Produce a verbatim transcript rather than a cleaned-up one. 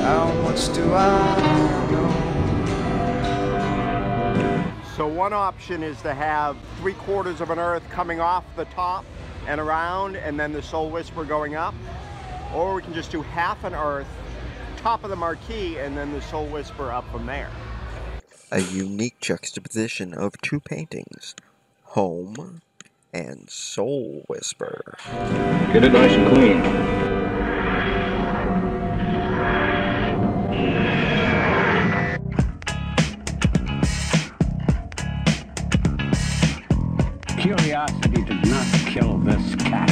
How much do I know? So one option is to have three quarters of an earth coming off the top and around, and then the soul whisper going up. Or we can just do half an earth, top of the marquee, and then the soul whisper up from there. A unique juxtaposition of two paintings, Home and Soul Whisper. Get it nice and clean. Curiosity did not kill this cat.